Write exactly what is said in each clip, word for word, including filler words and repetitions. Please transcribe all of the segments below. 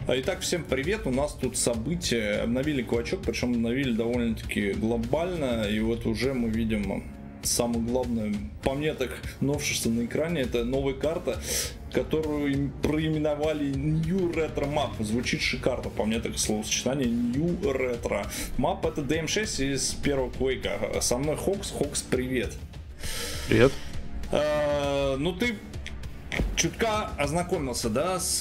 Итак, всем привет, у нас тут события, обновили квачок, причем обновили довольно-таки глобально, и вот уже мы видим самое главное, по мне так, новшество на экране, это новая карта, которую проименовали New Retro Map, звучит шикарно, по мне так словосочетание New Retro Map, это ди эм шесть из первого Quake, со мной Хокс, Хокс, привет. Привет. А, ну ты чутка ознакомился, да, с...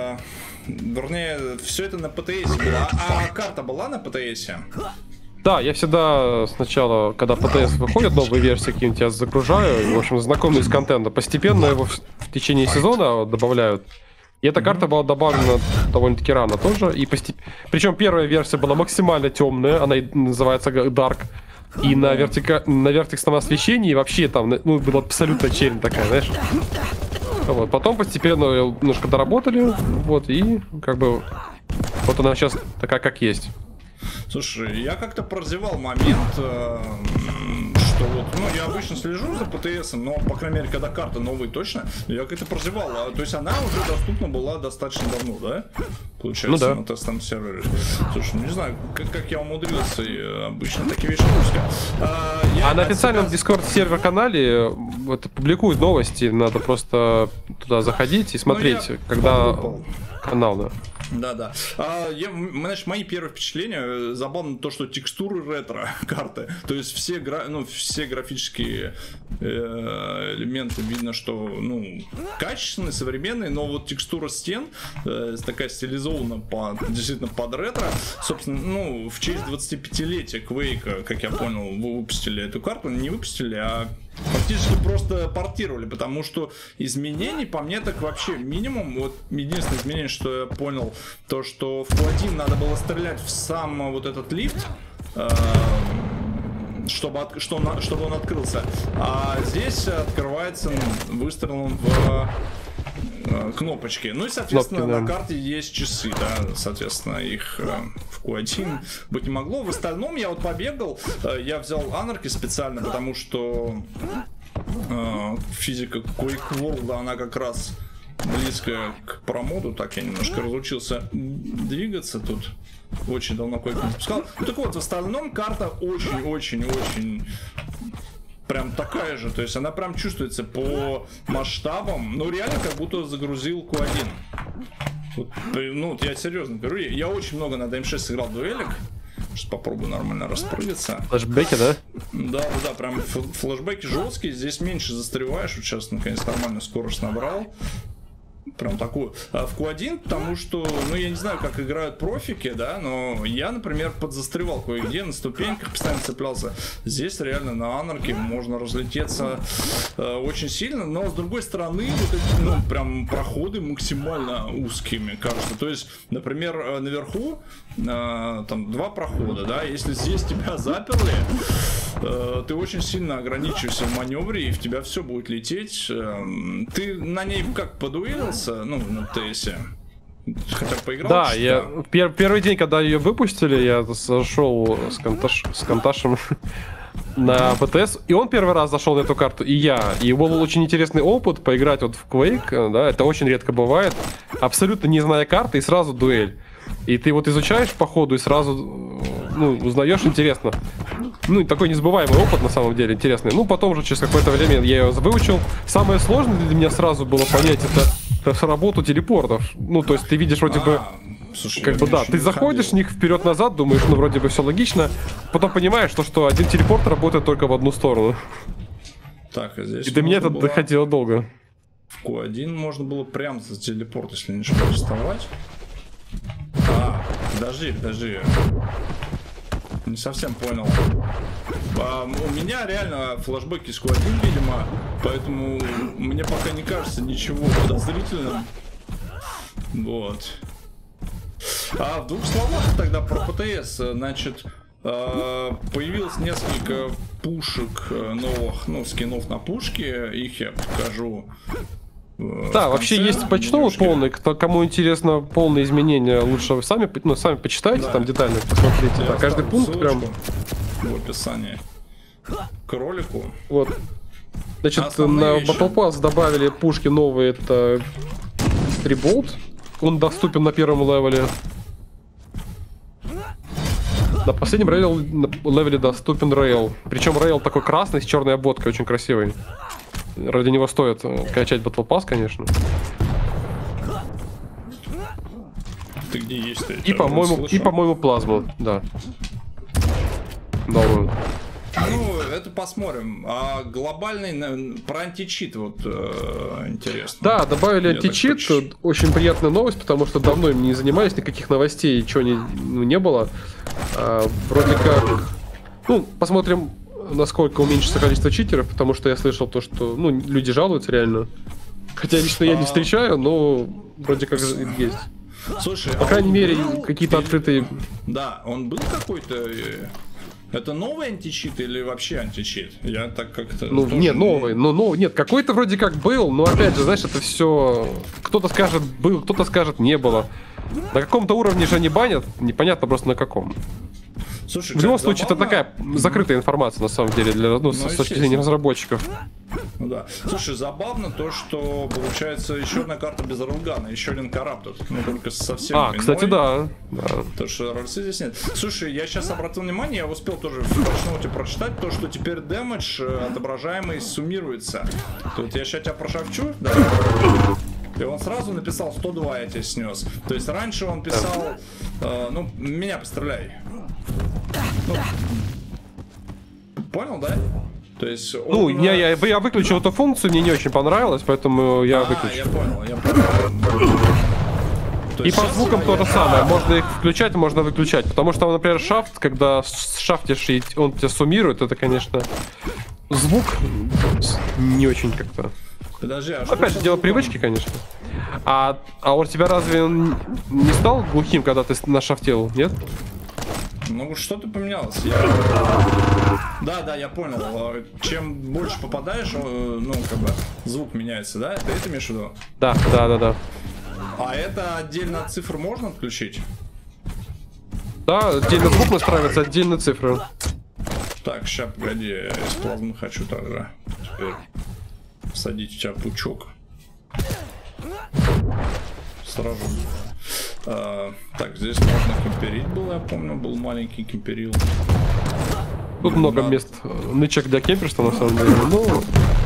Вернее, все это на пэ тэ эс было. А карта была на пэ тэ эс? Да, я всегда сначала, когда пэ тэ эс выходит, новые версии какие-нибудь, я загружаю, в общем, знакомлюсь с контентом. Постепенно его в, в течение сезона добавляют. И эта карта была добавлена довольно-таки рано тоже. И постеп... Причем первая версия была максимально темная, она называется Dark. И на, вертика... на вертексном освещении вообще там, ну, была абсолютно чернь такая, знаешь. Вот. Потом постепенно немножко доработали, вот, и как бы вот она сейчас такая, как есть. Слушай, я как-то прозевал момент, э, что вот, ну, я обычно слежу за пэ тэ эс, но, по крайней мере, когда карта новая точно, я как-то прозевал, а, то есть она уже доступна была достаточно давно, да? Получается, ну, да. На тестовом сервере. Слушай, ну, не знаю, как, как я умудрился, и обычно такие вещи пускаю. А, а на официальном Discord сервер-канале вот, публикуют новости, надо просто туда заходить и смотреть, ну, когда попал. Канал, да. Да, да. А, я, знаешь, мои первые впечатления, забавно то, что текстуры ретро карты, то есть все, гра... ну, все графические э, элементы видно, что ну, качественные, современные, но вот текстура стен э, такая стилизована по, действительно под ретро. Собственно, ну, в честь двадцатипятилетия Quake, как я понял, вы выпустили эту карту, не выпустили, а фактически просто портировали, потому что изменений, по мне, так вообще минимум. Вот единственное изменение, что я понял, то, что в Q один надо было стрелять в сам вот этот лифт, чтобы, от, что он, чтобы он открылся. А здесь открывается выстрелом в кнопочки. Ну и, соответственно, кнопки, да. На карте есть часы, да, соответственно, их в Q один быть не могло. В остальном я вот побегал, я взял Anarchy специально, потому что э, физика Quake World, она как раз близкая к промоду, так я немножко разучился двигаться тут. Очень давно Quake не запускал. Ну так вот, в остальном карта очень-очень-очень прям такая же, то есть она прям чувствуется по масштабам, ну реально как будто загрузил Q один. Вот, ну вот я серьезно говорю, я очень много на ди эм шесть сыграл дуэлек, сейчас попробую нормально распрыгаться. Флэшбеки, да? Да, да, да, прям флэшбеки жесткие, здесь меньше застреваешь, вот сейчас наконец нормально скорость набрал. Прям такую. А в Q один, потому что, ну, я не знаю, как играют профики, да, но я, например, подзастревал кое-где, на ступеньках постоянно цеплялся. Здесь реально на Anarchy можно разлететься э, очень сильно, но с другой стороны, вот эти, ну, прям проходы максимально узкие, мне кажется. То есть, например, наверху э, там два прохода, да, если здесь тебя заперли, э, ты очень сильно ограничиваешься в маневре, и в тебя все будет лететь. Э, ты на ней как подуэлился, ну, на тэ эсе. Хотя бы поиграл. Да, я пер первый день, когда ее выпустили, я зашел с, Конташ, с Конташем на пэ тэ эс, и он первый раз зашел на эту карту, и я. И был очень интересный опыт поиграть вот в Quake, да, это очень редко бывает, абсолютно не зная карты, и сразу дуэль. И ты вот изучаешь по ходу и сразу, ну, узнаешь, интересно. Ну, такой незабываемый опыт, на самом деле, интересный. Ну, потом уже через какое-то время я ее выучил. Самое сложное для меня сразу было понять это, это работу телепортов. Ну, то есть ты видишь вроде бы, слушай, как бы, да, ты заходишь в них вперед-назад, думаешь, ну, вроде бы все логично. Потом понимаешь, что, что один телепорт работает только в одну сторону. Так, а здесь и до меня это было... доходило долго. В Q один можно было прям за телепорт, если не ошибаюсь, вставать. А, подожди, подожди. Не совсем понял. А, у меня реально флешбеки с Q один, видимо, поэтому мне пока не кажется ничего подозрительным. Вот. А в двух словах тогда про пэ тэ эс, значит, появилось несколько пушек новых, ну, скинов на пушки, их я покажу. Да, вообще есть почтовый полный, кто, кому интересно полные изменения, лучше вы сами, ну, сами почитайте, да. Там детально посмотрите. Да, каждый пункт прям в описании к ролику. Вот. Значит, основные на вещи. Battle Pass добавили пушки новые, это Триболт. он доступен на первом левеле. На последнем рейл, на левеле доступен рейл. Причем рейл такой красный с черной обводкой, очень красивый. Ради него стоит качать Battle Pass, конечно. Ты где есть? И, по-моему, и, по-моему, плазму, да. Новую. Ну, это посмотрим. А глобальный про античит вот э, интересно. Да, добавили Я античит. Так... Очень приятная новость, потому что давно им не занимались, никаких новостей, чего не, ну, не было. А, вроде как... Ну, посмотрим, насколько уменьшится количество читеров, потому что я слышал то, что ну, люди жалуются реально. Хотя лично я не встречаю, но вроде как есть. Слушай, по а крайней мере, был... какие-то открытые... Да, он был какой-то... Это новый античит или вообще античит? Я так как-то... Ну, тоже... нет, новый, но, но нет, какой-то вроде как был, но опять же, знаешь, это все... Кто-то скажет был, кто-то скажет не было. На каком-то уровне же они банят, непонятно просто на каком. Слушай, в любом случае, забавно... это такая закрытая информация, на самом деле, для, ну, ну, с точки зрения разработчиков. Ну да. Слушай, забавно то, что получается еще одна карта без Ролгана, еще один Corrupted, ну только совсем А, иной. кстати, да. да. То, что рольсы здесь нет. Слушай, я сейчас обратил внимание, я успел тоже в патчноуте прочитать, то, что теперь дэмэдж отображаемый суммируется. Тут я сейчас тебя прошавчу, да. И он сразу написал сто два я тебя снес. То есть раньше он писал, э, ну, меня постреляй. Ну, понял, да? То есть он... Ну, я, я, я выключил эту функцию, мне не очень понравилось, поэтому я а, выключил. я понял, я понял. И по звукам то же самое, можно их включать, можно выключать. Потому что, например, шафт, когда шафтишь и он тебя суммирует, это, конечно, звук не очень как-то... Подожди, а опять же, дело привычки, конечно. А, а у тебя разве он не стал глухим, когда ты нашафтил, нет? Ну, что-то поменялось. Я... Да, да, я понял. Чем больше попадаешь, ну, как бы, звук меняется, да? Ты это имеешь в виду? Да, да, да, да. А это отдельно от цифр можно отключить? Да, отдельно звук настраивается, отдельно цифры. Так, сейчас, погоди, я из плазмы хочу тогда. Теперь всадить у тебя пучок. Сразу. А, так, здесь можно кемперить было, я помню, был маленький кемперил. Тут ну, много да. мест нычек для кемперства, на самом деле, ну...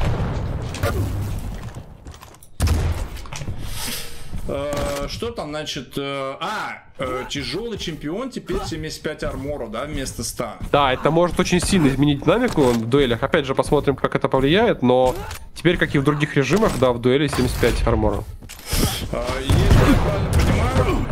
Uh, что там, значит, uh, а, uh, тяжелый чемпион теперь семьдесят пять армора, да, вместо ста. Да, это может очень сильно изменить динамику в дуэлях. Опять же, посмотрим, как это повлияет, но теперь, как и в других режимах, да, в дуэли семьдесят пять армора. Uh, если я правильно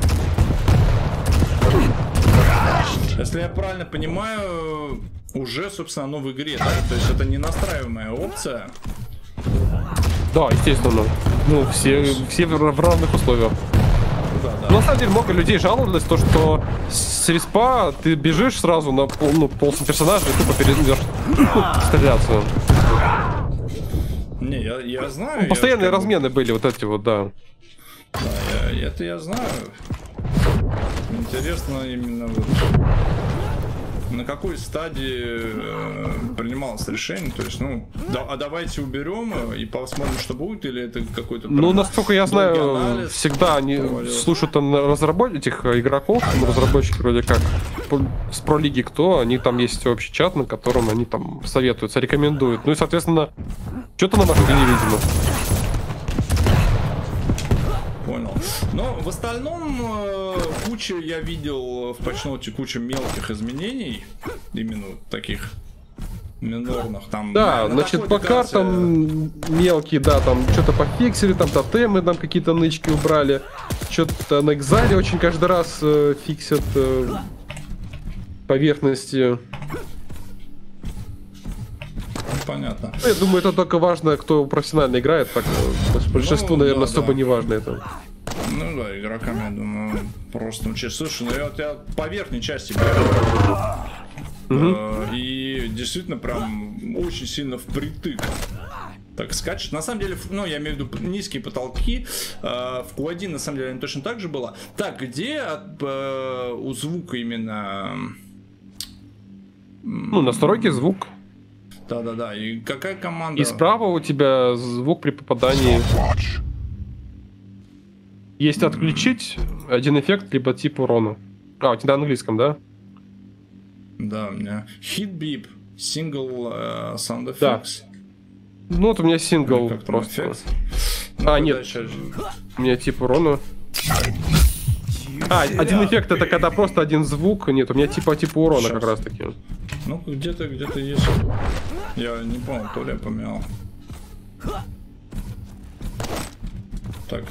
понимаю, если я правильно понимаю, уже, собственно, оно в игре, да? То есть это не настраиваемая опция. Да, естественно. Ну, все, все в равных условиях. Да, да. Но, на самом деле, много людей жаловались, то, что с респа ты бежишь сразу на пол, ну, полсотни персонажей и тупо перейдешь стреляться. Не, я, я знаю. Ну, постоянные я размены бы... были вот эти вот, да. Да, я, это я знаю. Интересно именно вот... На какой стадии э, принималось решение? То есть, ну, да, а давайте уберем и посмотрим, что будет, или это какой-то... Ну, насколько я знаю, всегда они провалился. Слушают разработчиков, этих игроков, разработчики вроде как с пролиги кто, они там есть общий чат, на котором они там советуются, рекомендуют. Ну и, соответственно, что-то нам оттуда не видимо. Понял. Но в остальном э, куча, я видел в патчноуте кучу мелких изменений, именно таких минорных. Там, да, на, значит, по картам мелкие, да, там что-то пофиксили, там тотемы, там какие-то нычки убрали, что-то на экзале очень каждый раз э, фиксят э, поверхности. Понятно. Я думаю, это только важно, кто профессионально играет, так большинству, ну, наверное, да, особо да. не важно это. Ну да, игрокам, я думаю, просто учить. Слушай, ну я вот я по верхней части бегаю, uh-huh. э, и действительно прям очень сильно впритык так скачет. На самом деле, ну я имею в виду низкие потолки, э, в кью один на самом деле точно так же было. Так, где э, у звука именно... Ну, настройки звук. Да-да-да, и какая команда? И справа у тебя звук при попадании. Есть отключить один эффект, либо тип урона. А, у тебя на английском, да? Да, у меня hit beep, single uh, sound effects. Да. Ну вот у меня сингл как просто. Ну, а, нет. Сейчас... У меня тип урона. А, один эффект это когда просто один звук. Нет, у меня типа типа урона сейчас. Как раз таки. Ну, где-то, где-то есть. Я не понял, то ли я поменял. Так.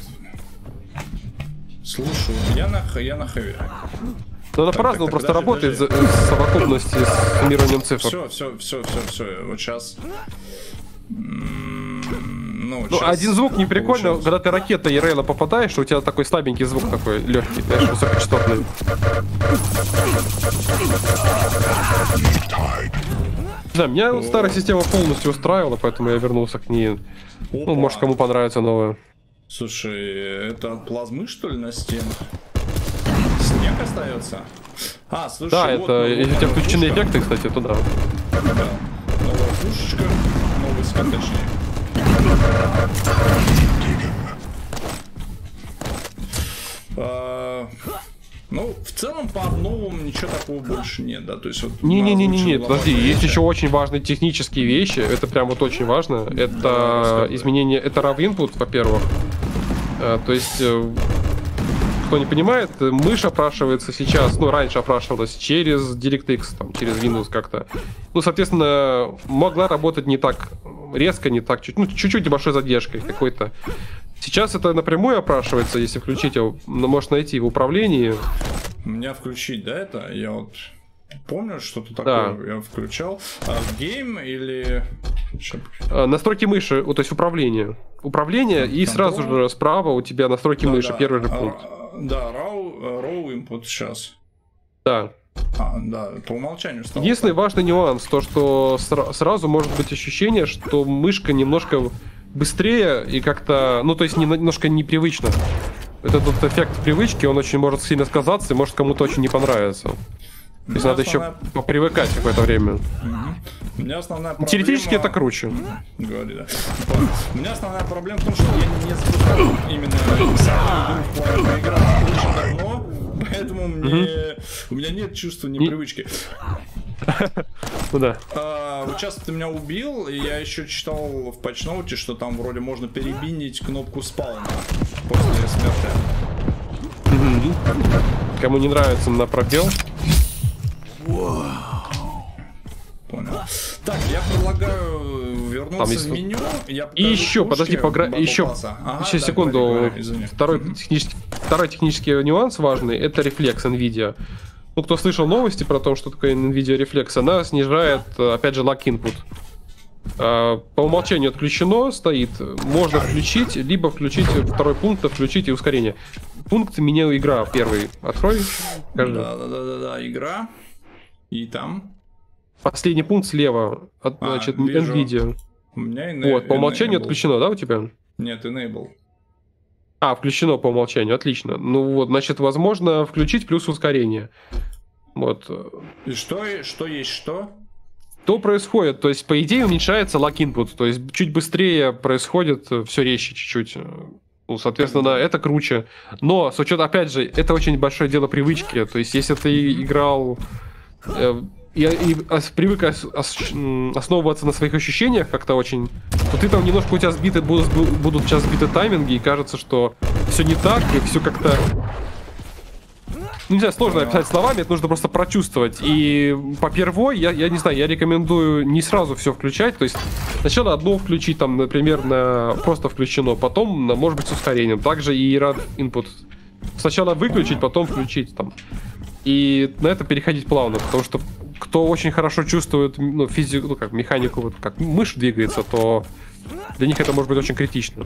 Слушаю. Я на, я на хэви. Ну, она по-разному просто подожди, работает подожди. В совокупности с суммированием цифр. Все, все, все, все, все. Вот сейчас. Ну, ну один звук не прикольно, получилось. Когда ты ракетой и рейла попадаешь, что у тебя такой слабенький звук такой легкий, знаешь, высокочастотный. Да, меня О. старая система полностью устраивала, поэтому я вернулся к ней. Опа. Ну, может, кому понравится новая. Слушай, это от плазмы, что ли, на стенах? Снег остается? А, слушай, да, вот, это, если у тебя включены эффекты, кстати, то да. Да. Новая пушечка, новый скат, точнее. А, ну, в целом по обновам ничего такого больше нет, да, то есть вот... Не-не-не-не, подожди, есть еще очень важные технические вещи, это прям вот очень важно, это да, изменение, это рав input, во-первых, а, то есть... Кто не понимает, мышь опрашивается сейчас, ну, раньше опрашивалась через DirectX, там, через Windows как-то. Ну, соответственно, могла работать не так резко, не так, чуть, ну, чуть-чуть небольшой задержкой какой-то. Сейчас это напрямую опрашивается, если включить его, можешь найти в управлении. Меня включить, да, это? Я вот помню, что-то такое да. я включал. А в гейм или... Настройки мыши, то есть управление. Управление, Control. И сразу же справа у тебя настройки да, мыши, да. первый же пункт. Да, raw, raw input сейчас. Да. А, да, по умолчанию стало. Единственный важный нюанс, то что сра- сразу может быть ощущение, что мышка немножко быстрее и как-то, ну то есть немножко непривычно. Этот вот эффект привычки, он очень может сильно сказаться и может кому-то очень не понравиться. То есть надо основная... еще попривыкать какое-то время. Угу. У меня основная проблема... Теоретически это круче. Говори, да. У меня основная проблема в том, что я не запускал именно самую игру в плане поиграть очень давно, поэтому мне... у меня нет чувства непривычки. Ну да. А, вот сейчас ты меня убил, и я еще читал в патчноуте, что там вроде можно перебинить кнопку спауна после смерти. Кому не нравится на пробел. Понял. Так, я предлагаю вернуться есть... в меню. Я и еще, подожди, погра... еще, ага, еще да, секунду. Говори, говори, второй, mm-hmm. технический... Второй технический нюанс важный, это рефлекс NVIDIA. Ну, кто слышал новости про то, что такое NVIDIA рефлекс, она снижает, опять же, lock input. По умолчанию отключено, стоит. Можно включить, либо включить второй пункт, включить и ускорение. Пункт меню игра первый. Открой. Да, да, да, да, да, игра. И там. Последний пункт слева. От, а, значит, вижу. NVIDIA. У меня ena- вот, по умолчанию enable. Отключено, да, у тебя? Нет, enable. А, включено по умолчанию, отлично. Ну вот, значит, возможно включить плюс ускорение. Вот. И что, что есть что? Что происходит? То есть, по идее, уменьшается lock input, то есть чуть быстрее происходит, все резче чуть-чуть. Ну, соответственно, это круче. Но, с учетом, опять же, это очень большое дело привычки. То есть, если ты играл э, и, и ос, привык ос, ос, основываться на своих ощущениях как-то очень, то ты там немножко у тебя сбиты, будут, будут сейчас сбиты тайминги, и кажется, что все не так, и все как-то... Ну, не знаю, сложно описать словами, это нужно просто прочувствовать. И по первой, я, я не знаю, я рекомендую не сразу все включать. То есть сначала одно включить, там, например, на просто включено, потом, на, может быть, с ускорением. Также и рав input. Сначала выключить, потом включить там. И на это переходить плавно, потому что кто очень хорошо чувствует, ну, физику, ну, как механику, вот как мышь двигается, то для них это может быть очень критично.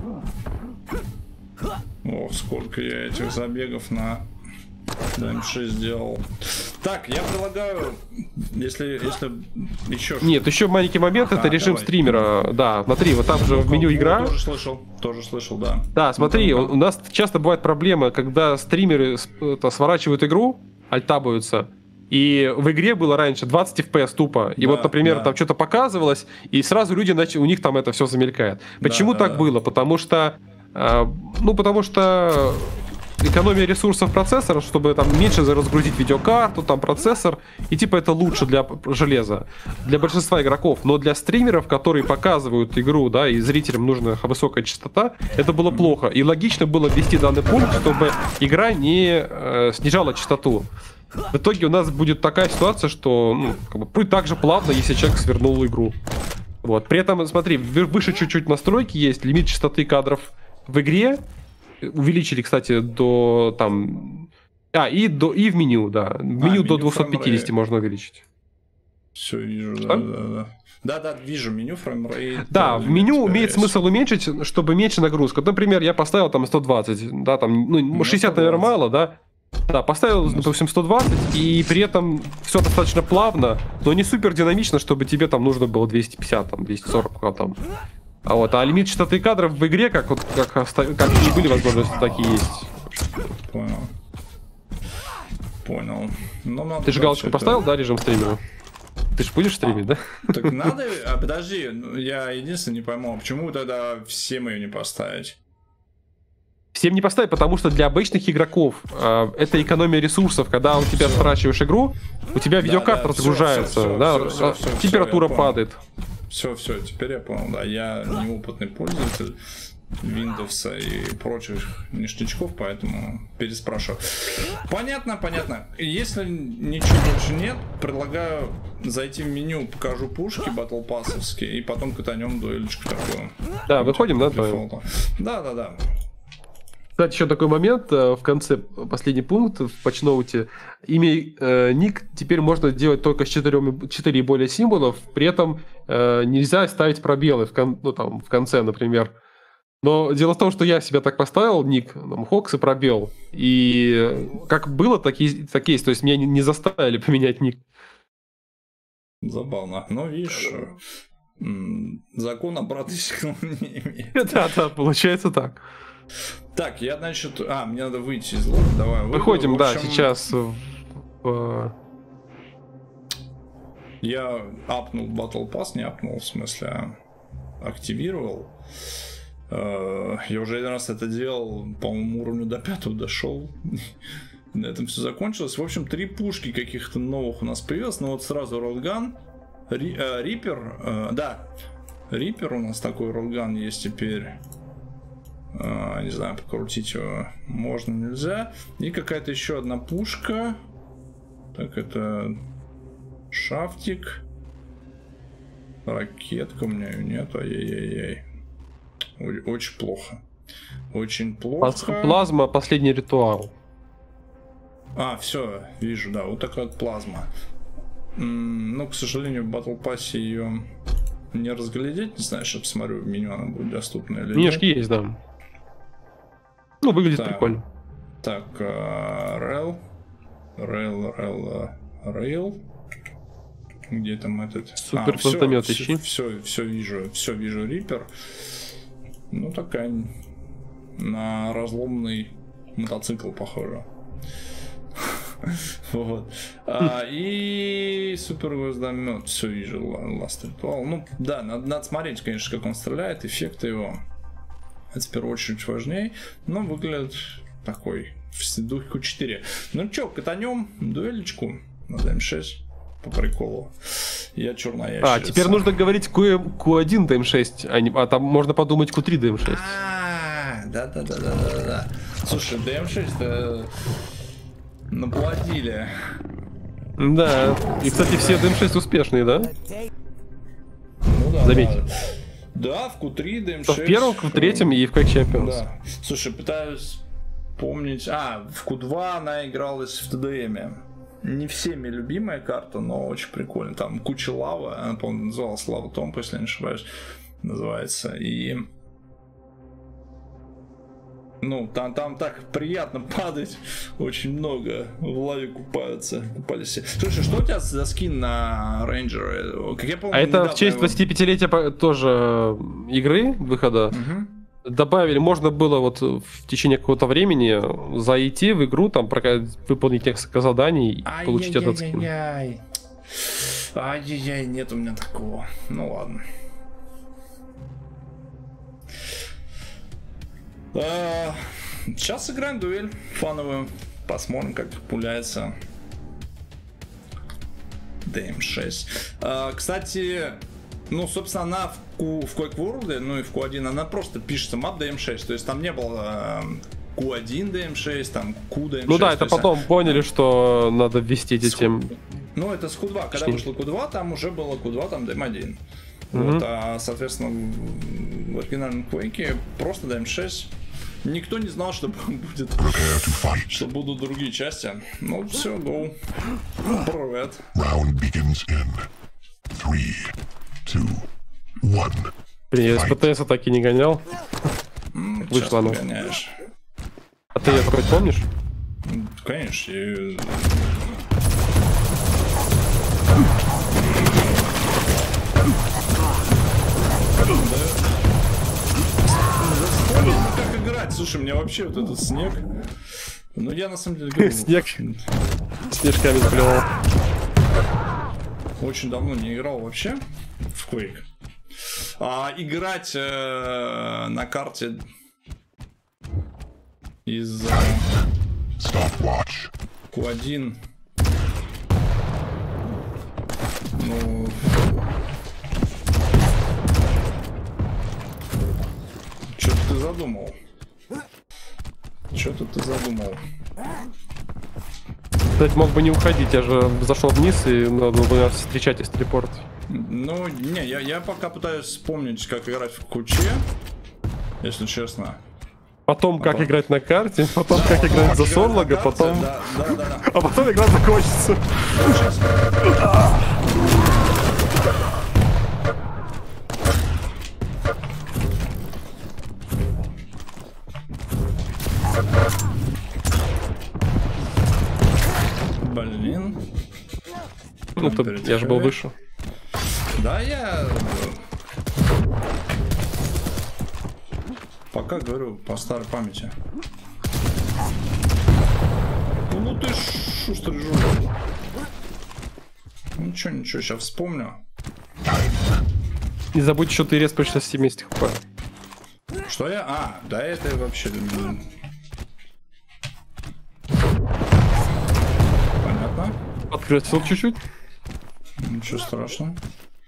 О, сколько я этих забегов на ди эм шесть сделал. Так, я предлагаю, если, если еще... Нет, еще маленький момент, это а, режим давай. Стримера. Да, смотри, вот там же в меню игра. Тоже слышал, тоже слышал, да. Да, смотри, ну, у нас часто бывает проблема, когда стримеры это, сворачивают игру, альтабаются, и в игре было раньше двадцать эф пи эс тупо. И да, вот, например, да. там что-то показывалось, и сразу люди, начали, у них там это все замелькает. Почему да, так да. было? Потому что... Э, ну, потому что... экономия ресурсов процессора, чтобы там меньше разгрузить видеокарту, там процессор, и типа это лучше для железа, для большинства игроков, но для стримеров, которые показывают игру, да, и зрителям нужна высокая частота, это было плохо, и логично было ввести данный пункт, чтобы игра не э, снижала частоту. В итоге у нас будет такая ситуация, что ну, как бы, будет так же плавно, если человек свернул игру. Вот. При этом, смотри, выше чуть-чуть настройки есть, лимит частоты кадров в игре. Увеличили, кстати, до там... А, и, до, и в меню, да. В меню, а, меню до двухсот пятидесяти можно увеличить. Все вижу, да, да, да. Да, да, вижу меню фреймрейт. Да, в меню имеет смысл уменьшить, чтобы меньше нагрузка. Например, я поставил там сто двадцать, да, там, ну, шестьдесят, наверное, мало, да. Да, поставил, допустим, сто двадцать, и при этом все достаточно плавно, но не супер динамично, чтобы тебе там нужно было двести пятьдесят, там, двести сорок, там. А вот, а лимит частоты кадров в игре, как вот, как, как и были возможности, так и есть. Понял. Понял. Но ты же галочку это... поставил, да, режим стримера? Ты же будешь стримить, а, да? Так надо, а подожди, я единственное не пойму, почему тогда всем ее не поставить? Всем не поставить, потому что для обычных игроков э, это экономия ресурсов. Когда у тебя сворачиваешь игру, у тебя видеокарта да, да, разгружается, все, все, да, все, все, все, температура все, падает. Все, все, теперь я понял, да, я неопытный пользователь Windows и прочих ништячков, поэтому переспрашиваю. Понятно, понятно. Если ничего больше нет, предлагаю зайти в меню, покажу пушки батлпассовские, и потом катанем дуэлечку такую. Да, выходим, да? Да, да, да. Кстати, еще такой момент в конце, последний пункт в патчноуте. Имя э, ник теперь можно делать только с четыре и более символов, при этом э, нельзя ставить пробелы в, кон, ну, там, в конце, например. Но дело в том, что я себя так поставил, ник, там, Хокс и пробел. И как было, так и, так и есть. То есть меня не, не заставили поменять ник. Забавно. Но видишь, закон обратный сигнал не имеет. Да, да, получается так. Так, я, значит... А, мне надо выйти из лога. Давай, выйду. Выходим, общем, да, сейчас в... Я апнул Battle Pass, не апнул, в смысле, а активировал. Я уже один раз это делал, по-моему, уровню до пятого дошел. На этом все закончилось. В общем, три пушки каких-то новых у нас появилось. Ну вот сразу Ролган, Риппер, да, Риппер у нас такой Ролган есть теперь. Uh, не знаю, покрутить его можно, нельзя. И какая-то еще одна пушка. Так, это шафтик. Ракетка у меня ее нет. Ай-яй-яй-яй. Очень плохо. Очень плохо. Плазма, последний ритуал. А, все, вижу, да, вот такая вот плазма. М-м, ну, к сожалению, в Battle Pass ее не разглядеть. Не знаю, сейчас посмотрю в меню, она будет доступна или нет. Книжки есть, да. Ну, выглядит так, прикольно. Так, Рэл. Рэл, Рэл, Рейл. Где там этот? Супер плазмомет ищи. Все, все вижу, все вижу Риппер. Ну, такая на разломный мотоцикл похожа. Вот. И супер гвоздомет. Все вижу, Last Ritual. Ну, да, надо смотреть, конечно, как он стреляет, эффекты его. Это в первую очередь важнее, но выглядит такой в духе Q четыре. Ну чё, катанем дуэлечку на ди эм шесть по приколу. Я черная ящерица. А, теперь нужно говорить Q один ди эм шесть, а, не, а там можно подумать Q три ди эм шесть. А, да-да-да-да-да-да. Слушай, ди эм шесть-то наплодили. Да, и, кстати, все ди эм шесть успешные, да? Ну да, заметь. Да. Да, в Q три, ди эм шесть. В первом, в третьем и в Quake Champions. Да. Слушай, пытаюсь помнить... А, в Q два она игралась в тэ дэ эме. Не всеми любимая карта, но очень прикольно. Там куча лавы. Она, по-моему, называлась Лава Томп, если я не ошибаюсь. Называется. И... Ну, там, там так приятно падать. Очень много в лаве купаются. Купались. Слушай, что у тебя за скин на рейнджера? Как я помню, а это в честь двадцатипятилетия тоже игры, выхода. Угу. Добавили, можно было вот в течение какого-то времени зайти в игру, там выполнить несколько заданий и Ай получить этот скин. Ай-яй-яй, нет у меня такого. Ну ладно. А, Сейчас сыграем дуэль фановую. Посмотрим, как пуляется ди эм шесть. А, кстати, ну, собственно, она в, Q, в Quake World, ну и в кью один, она просто пишется map ди эм шесть. То есть там не было кью один ди эм шесть, там Q ди эм шесть. Ну да, это потом есть, поняли, что надо ввести эти темы. Ну, это с кью два. Когда вышло кью два, там уже было кью два, там ди эм один. Mm-hmm. Вот, а, соответственно, в оригинальном Quake просто ди эм шесть. Никто не знал, что будет, что будут другие части. Ну, все, go. Привет. Блин, я с ПТС так и не гонял. Mm, Вышла она. Гоняешь. А ты ее хоть помнишь? Конечно. И... Как играть? Слушай, мне вообще вот этот снег. Ну я на самом деле говорю, снег снежками сплевал. Очень давно не играл вообще в Quake. А играть э, на карте из э, кью один. Ну. Что-то ты задумал. Что-то ты задумал. Кстати, мог бы не уходить, я же зашел вниз и надо было встречать из телепорт. Ну, не, я, я пока пытаюсь вспомнить, как играть в Куче, если честно. Потом, а как потом... играть на карте, потом, да, как потом играть за Сорлога, потом... Да, да, да, да. А потом игра закончится. Блин. Ну, то, я же был выше. Да, я... Пока говорю по старой памяти. Ну ты шустрый жулик. Ничего, ничего, сейчас вспомню. Не забудь, что ты респаешься с семьдесят хп. Что я? А, да это я вообще люблю. Понятно. Открылся чуть-чуть. Ничего страшного.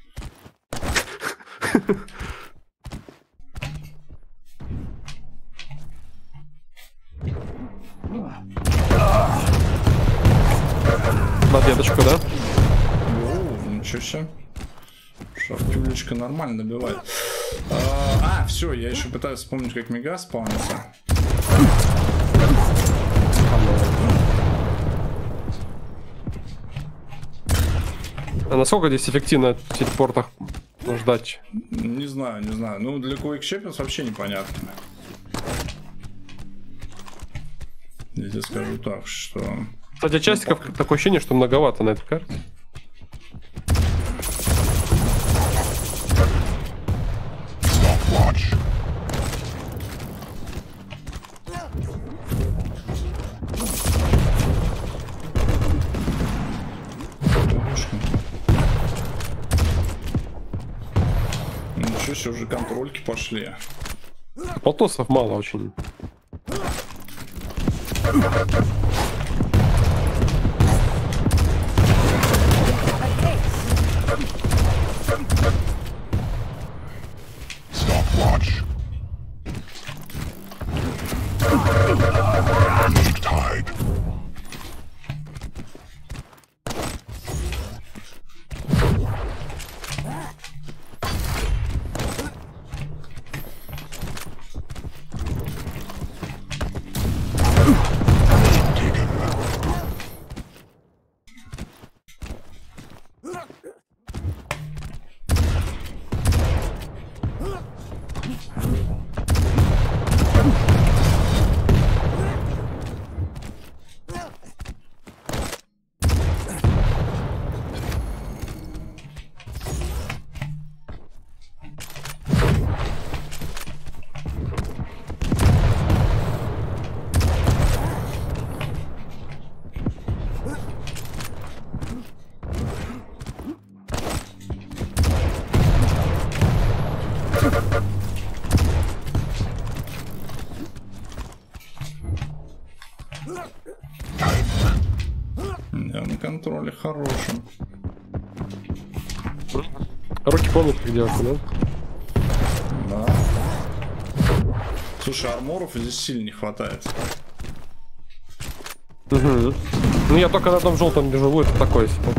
На веточку, да? О, ничего себе. Шарпюлечка нормально добивает. А, а, все, я еще пытаюсь вспомнить, как мега спавнится. А насколько здесь эффективно в телепортах ждать? Не знаю, не знаю. Ну, для Quake Champions вообще непонятно. Я тебе скажу так, что... Кстати, часиков ну, такое ощущение, что многовато на этой карте. Ничего себе, уже контрольки пошли. Полтосов мало очень. Я на контроле хорошем. Руки помнят, как делать, да? Да. Слушай, арморов здесь сильно не хватает. Угу. Ну я только на одном желтом бежу, это такое себе.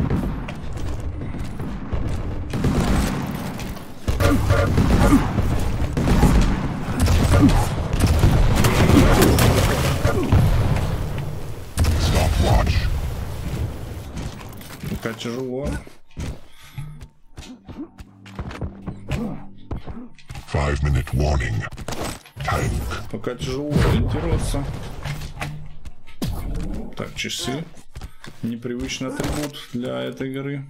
Пока тяжело. Five minute warning. Tank. Пока тяжело ориентироваться. Так, часы. Непривычный атрибут для этой игры.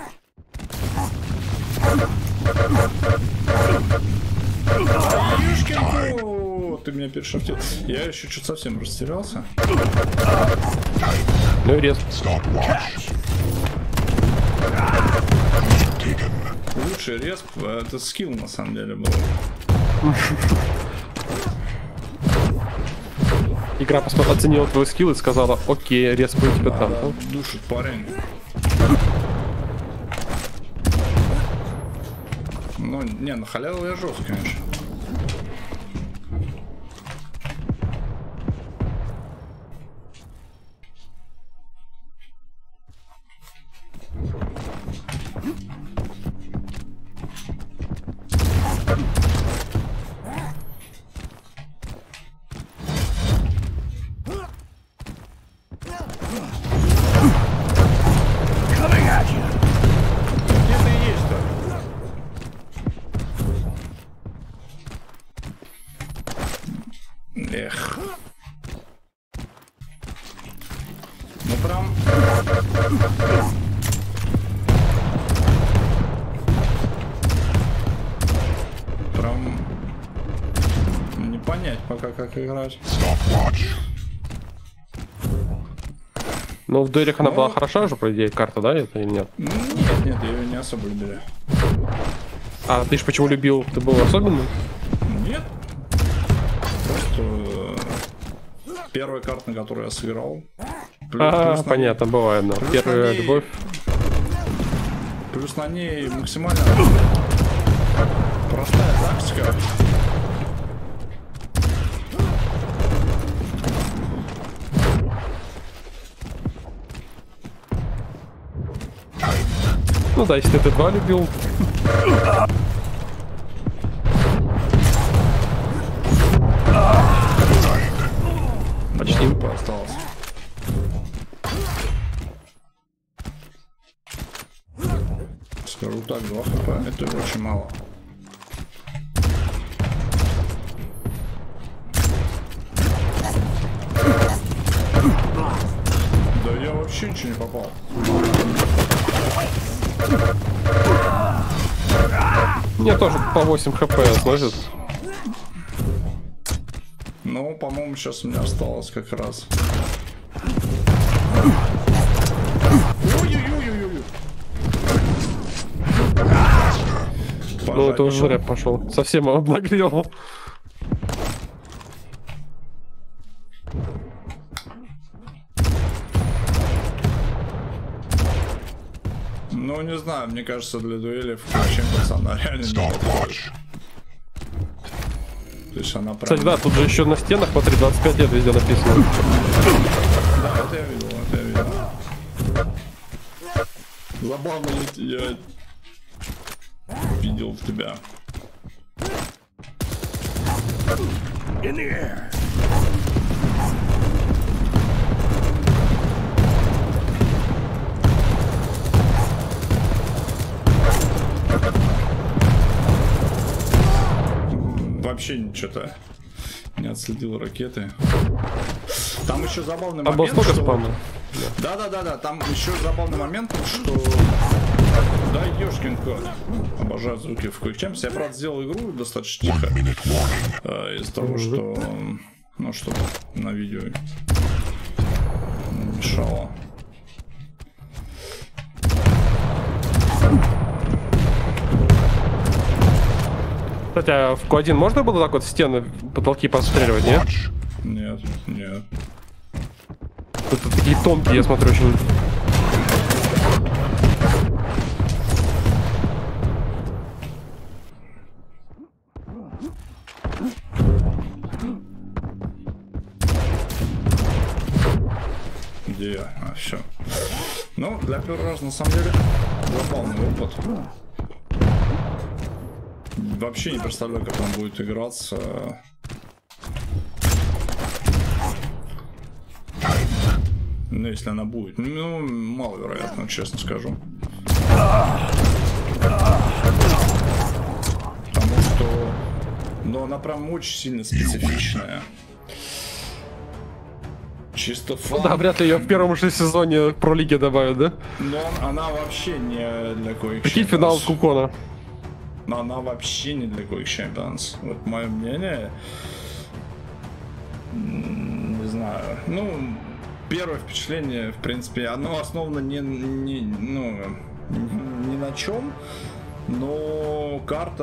Ешкин, ты меня перешахтил. Я еще что-то совсем растерялся. Ну и резко. Лучший респ, это скилл на самом деле был. Игра посмотрела, оценила твой скилл и сказала: окей, респу у тебя там. Да, душит парень. Ну, не, на халяву я жестко, конечно. Эх. Ну прям. Прям не понять пока, как играть. Ну в дуэлях она Ну, была хороша же, по идее, карта, да, это или нет? Нет, нет, я ее не особо любил. А ты ж почему любил? Ты был особенным? Нет. Просто первая карта, на которую я сыграл. Плюс, А, плюс понятно, ней, бывает, да. Первая ней, любовь. Плюс на ней максимально простая тактика. Ну да, если ты два любил. Почти осталось. Скажу так, два хп это очень мало. Да я вообще ничего не попал. Мне тоже по восемь хп сносит. Ну, по-моему, сейчас у меня осталось как раз. Ой-ой-ой-ой-ой. Ну это уже рэп пошел. Совсем обнаглел. Ну, не знаю, мне кажется, для дуэли включим пацана реально не подходит. То есть она прям... Кстати, да, тут же еще на стенах, смотри, двадцать пять лет везде написано. Да, это я видел, это я видел. Забавно, я видел в тебя. In the air. Вообще ничего-то не отследил ракеты. Там еще забавный а момент, что... что... Да, да, да, да. Там еще забавный момент, что... Да, ёшкин кот. Обожаю звуки в QuickTime. Я, правда, сделал игру достаточно тихо. Э, из того, что... Ну, что на видео мешало. Кстати, а в Q один можно было так вот стены, потолки постреливать, нет? Нет, нет. Это такие тонкие, я смотрю, очень... идея. А, все. Ну, для первого раза, на самом деле, забавный опыт. Вообще не представляю, как он будет играться. Ну, если она будет. Ну, маловероятно, честно скажу. Потому что... Ну, она прям очень сильно специфичная. Чисто фан. Ну да, вряд ли ее в первом же сезоне про лиги добавят, да? Но она вообще не для Quake Какие финал Кукона? Но она вообще не для Quake Champions. Вот мое мнение. Не знаю. Ну, первое впечатление, в принципе, оно основано не, не, ну, ни на чем. Но карта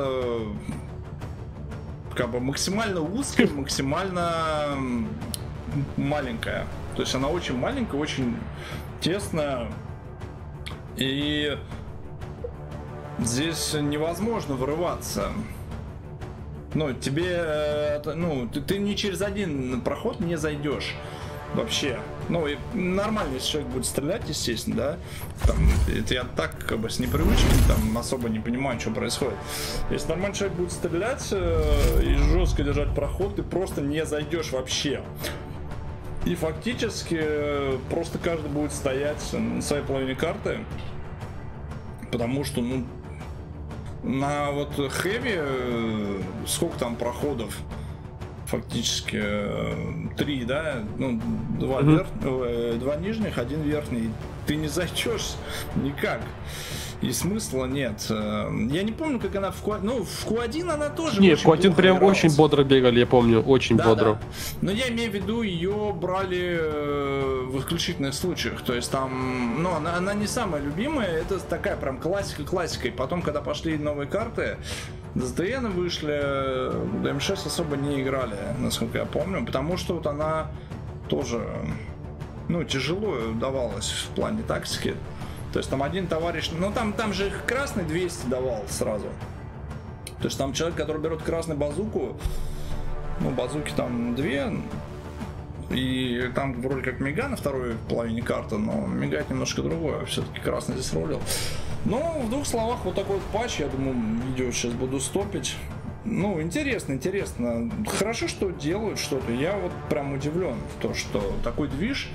как бы максимально узкая, максимально маленькая. То есть она очень маленькая, очень тесная. И здесь невозможно вырываться. Ну, тебе, ну, ты, ты ни через один проход не зайдешь. Вообще. Ну, и нормально, если человек будет стрелять, естественно, да. Там, это я так, как бы, с непривычки, там, особо не понимаю, что происходит. Если нормальный человек будет стрелять э, и жестко держать проход, ты просто не зайдешь вообще. И фактически э, просто каждый будет стоять на своей половине карты. Потому что, ну, на вот хэви э, сколько там проходов? Фактически три, да, ну, два, mm-hmm. верх, э, два нижних, один верхний. Ты не зайдешь никак. И смысла нет. Я не помню, как она в Q... Ну, в Q один она тоже. Не, в Q один прям игралась. Очень бодро бегали, я помню, очень да, бодро. Да. Но я имею в виду, ее брали в исключительных случаях. То есть там, ну, она, она не самая любимая, это такая прям классика-классика. И потом, когда пошли новые карты, с ДН вышли, ди эм шесть особо не играли, насколько я помню, потому что вот она тоже, ну, тяжело давалась в плане тактики. То есть там один товарищ, ну там, там же красный двести давал сразу. То есть там человек, который берет красную базуку, ну базуки там две, и там вроде как мига на второй половине карты, но мигает немножко другое, все-таки красный здесь ролил. Ну, в двух словах, вот такой вот патч, я думаю, видео сейчас буду стопить. Ну, интересно, интересно. Хорошо, что делают что-то. Я вот прям удивлен в том, что такой движ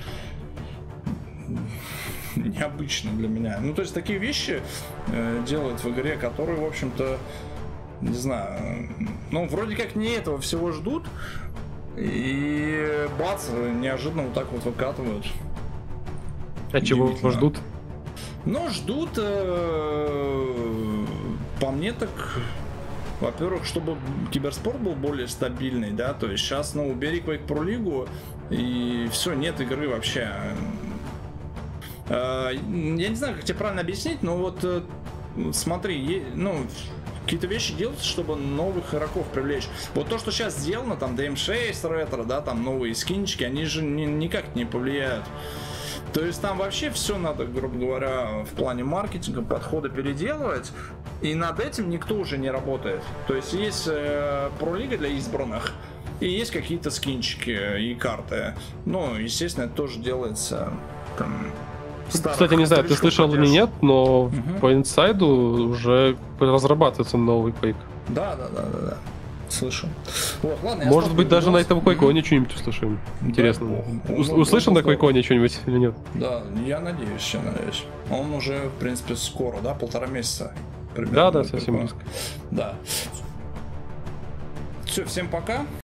необычно для меня. Ну, то есть такие вещи э, делают в игре, которые, в общем-то, не знаю, ну, вроде как не этого всего ждут, и бац, неожиданно вот так вот выкатывают. А чего ждут? Ну, ждут, э, по мне так, во-первых, чтобы киберспорт был более стабильный, да, то есть сейчас, ну, убери Quake Pro League, и все, нет игры вообще. Э, я не знаю, как тебе правильно объяснить, но вот э, смотри, ну, какие-то вещи делаются, чтобы новых игроков привлечь. Вот то, что сейчас сделано, там, ди эм шесть ретро, да, там, новые скинчики, они же ни, никак не повлияют. То есть там вообще все надо, грубо говоря, в плане маркетинга, подхода переделывать, и над этим никто уже не работает. То есть есть э, Pro-лига для избранных, и есть какие-то скинчики и карты. Ну, естественно, это тоже делается там... Кстати, не знаю, ты слышал или нет, но угу. по инсайду уже разрабатывается новый Quake. Да, да, да, да, да. Слышу. Вот, ладно, может быть, даже на этом Quake-коне mm-hmm. что-нибудь услышим. Интересно. Да, Ус- услышим на Quake-коне что-нибудь или нет? Да, я надеюсь, я надеюсь. Он уже, в принципе, скоро, да? Полтора месяца. Примерно, да, да, совсем близко. Да. Все, всем пока.